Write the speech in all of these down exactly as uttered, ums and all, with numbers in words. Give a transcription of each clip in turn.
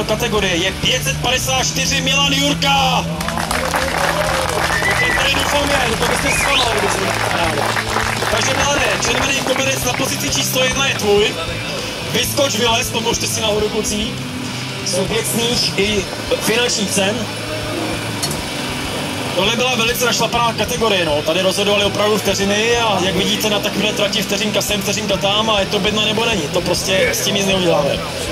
této kategorie je pět set padesát čtyři Milan Jurka! Ten tady doufám je, to byste zklamali, kdybyste to. Takže Milane, červený koberec na pozici číslo jedna je tvůj. Vyskoč, vylez, pomožte si nahoru kluci. Z věcných i finančních cen. Tohle byla velice našlapaná kategorie, no. Tady rozhodovali opravdu vteřiny a jak vidíte na takové trati vteřinka sem, vteřinka tam a je to bedna nebo není. To prostě s tím nic neuděláme.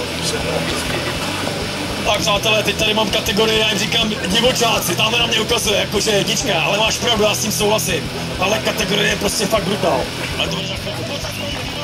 Tak přátelé, teď tady mám kategorii, já jim říkám divočáci, tamhle na mě ukazuje, jakože jedička, ale máš pravdu, já s tím souhlasím. Ale kategorie je prostě fakt brutál. Ale to bude za chvilku.